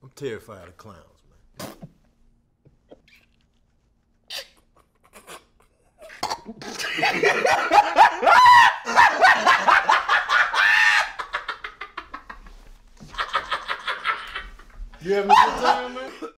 I'm terrified of clowns, man. You having a good time, man?